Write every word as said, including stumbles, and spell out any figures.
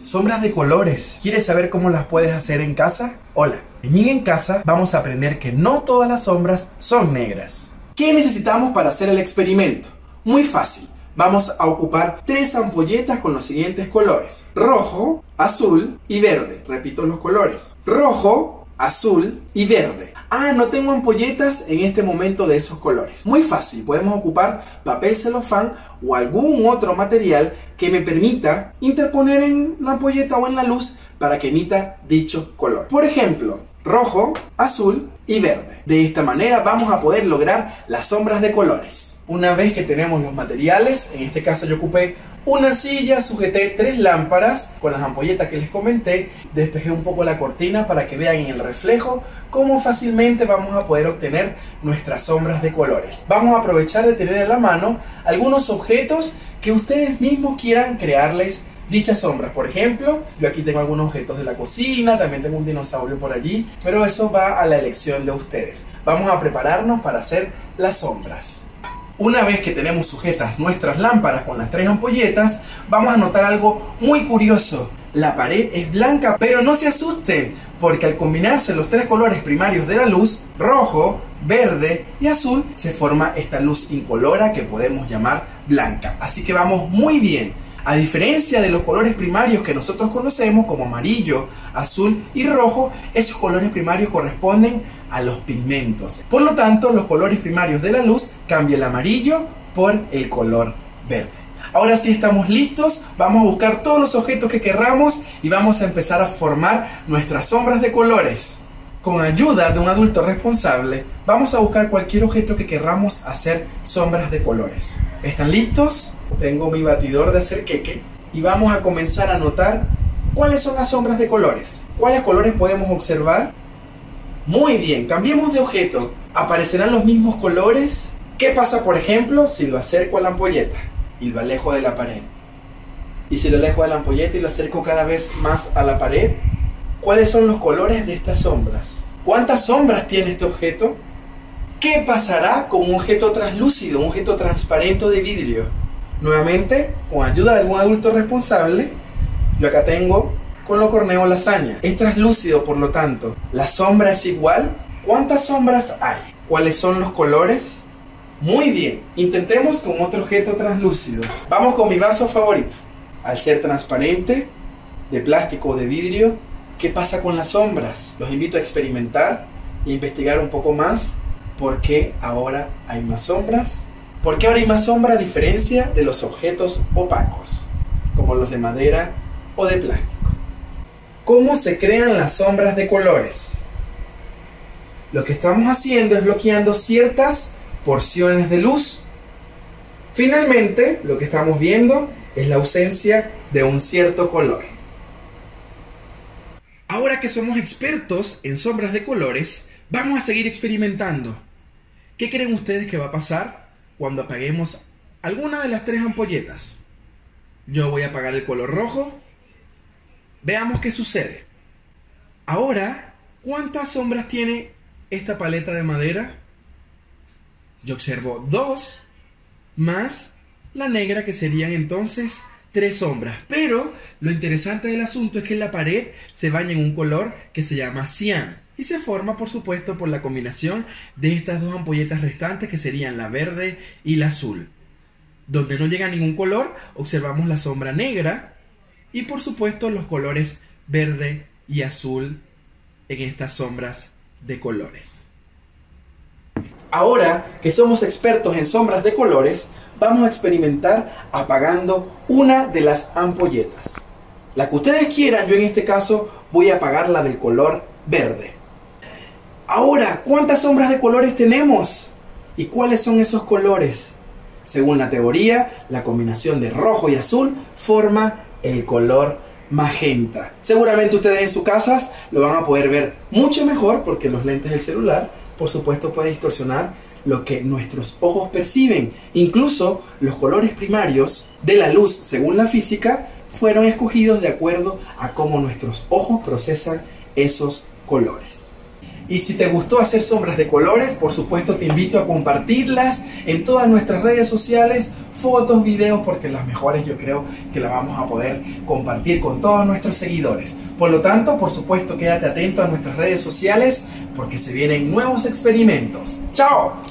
Sombras de colores. ¿Quieres saber cómo las puedes hacer en casa? Hola, en Ming en Casa vamos a aprender que no todas las sombras son negras. ¿Qué necesitamos para hacer el experimento? Muy fácil. Vamos a ocupar tres ampolletas con los siguientes colores: rojo, azul y verde. Repito los colores: rojo, azul y verde. Ah, no tengo ampolletas en este momento de esos colores. Muy fácil, podemos ocupar papel celofán o algún otro material que me permita interponer en la ampolleta o en la luz para que emita dicho color. Por ejemplo, rojo, azul y verde. De esta manera vamos a poder lograr las sombras de colores. Una vez que tenemos los materiales, en este caso yo ocupé una silla, sujeté tres lámparas con las ampolletas que les comenté, despejé un poco la cortina para que vean en el reflejo cómo fácilmente vamos a poder obtener nuestras sombras de colores. Vamos a aprovechar de tener en la mano algunos objetos que ustedes mismos quieran crearles dichas sombras. Por ejemplo, yo aquí tengo algunos objetos de la cocina, también tengo un dinosaurio por allí, pero eso va a la elección de ustedes. Vamos a prepararnos para hacer las sombras. Una vez que tenemos sujetas nuestras lámparas con las tres ampolletas, vamos a notar algo muy curioso. La pared es blanca, pero no se asusten, porque al combinarse los tres colores primarios de la luz, rojo, verde y azul, se forma esta luz incolora que podemos llamar blanca. Así que vamos muy bien. A diferencia de los colores primarios que nosotros conocemos como amarillo, azul y rojo, esos colores primarios corresponden a los pigmentos. Por lo tanto, los colores primarios de la luz cambian el amarillo por el color verde. Ahora sí estamos listos, vamos a buscar todos los objetos que querramos y vamos a empezar a formar nuestras sombras de colores. Con ayuda de un adulto responsable, vamos a buscar cualquier objeto que querramos hacer sombras de colores. ¿Están listos? Tengo mi batidor de hacer queque y vamos a comenzar a notar cuáles son las sombras de colores. ¿Cuáles colores podemos observar? Muy bien, cambiemos de objeto. ¿Aparecerán los mismos colores? ¿Qué pasa, por ejemplo, si lo acerco a la ampolleta y lo alejo de la pared? ¿Y si lo alejo de la ampolleta y lo acerco cada vez más a la pared? ¿Cuáles son los colores de estas sombras? ¿Cuántas sombras tiene este objeto? ¿Qué pasará con un objeto translúcido, un objeto transparente de vidrio? Nuevamente, con ayuda de algún adulto responsable, yo acá tengo con lo corneo lasaña. Es translúcido, por lo tanto, ¿la sombra es igual? ¿Cuántas sombras hay? ¿Cuáles son los colores? Muy bien, intentemos con otro objeto translúcido. Vamos con mi vaso favorito. Al ser transparente, de plástico o de vidrio, ¿qué pasa con las sombras? Los invito a experimentar e investigar un poco más por qué ahora hay más sombras. ¿Por qué ahora hay más sombra a diferencia de los objetos opacos, como los de madera o de plástico? ¿Cómo se crean las sombras de colores? Lo que estamos haciendo es bloqueando ciertas porciones de luz. Finalmente, lo que estamos viendo es la ausencia de un cierto color. Ahora que somos expertos en sombras de colores, vamos a seguir experimentando. ¿Qué creen ustedes que va a pasar cuando apaguemos alguna de las tres ampolletas? Yo voy a apagar el color rojo. Veamos qué sucede. Ahora, ¿cuántas sombras tiene esta paleta de madera? Yo observo dos, más la negra, que serían entonces tres sombras. Pero lo interesante del asunto es que la pared se baña en un color que se llama cian y se forma, por supuesto, por la combinación de estas dos ampolletas restantes, que serían la verde y la azul. Donde no llega ningún color, observamos la sombra negra y, por supuesto, los colores verde y azul en estas sombras de colores. Ahora que somos expertos en sombras de colores, vamos a experimentar apagando una de las ampolletas. La que ustedes quieran, yo en este caso voy a apagar la del color verde. Ahora, ¿cuántas sombras de colores tenemos? ¿Y cuáles son esos colores? Según la teoría, la combinación de rojo y azul forma el color magenta. Seguramente ustedes en sus casas lo van a poder ver mucho mejor, porque los lentes del celular, por supuesto, pueden distorsionar lo que nuestros ojos perciben. Incluso los colores primarios de la luz, según la física, fueron escogidos de acuerdo a cómo nuestros ojos procesan esos colores. Y si te gustó hacer sombras de colores, por supuesto te invito a compartirlas en todas nuestras redes sociales, fotos, videos, porque las mejores yo creo que las vamos a poder compartir con todos nuestros seguidores. Por lo tanto, por supuesto, quédate atento a nuestras redes sociales porque se vienen nuevos experimentos. ¡Chao!